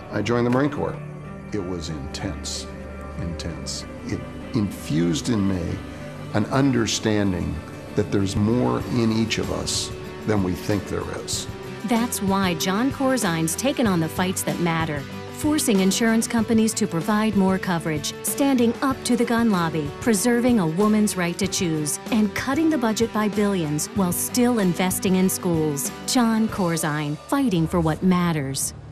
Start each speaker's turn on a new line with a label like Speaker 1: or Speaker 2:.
Speaker 1: I joined the Marine Corps. It was intense, intense. It infused in me an understanding that there's more in each of us than we think there is.
Speaker 2: That's why John Corzine's taken on the fights that matter, forcing insurance companies to provide more coverage, standing up to the gun lobby, preserving a woman's right to choose, and cutting the budget by billions while still investing in schools. John Corzine, fighting for what matters.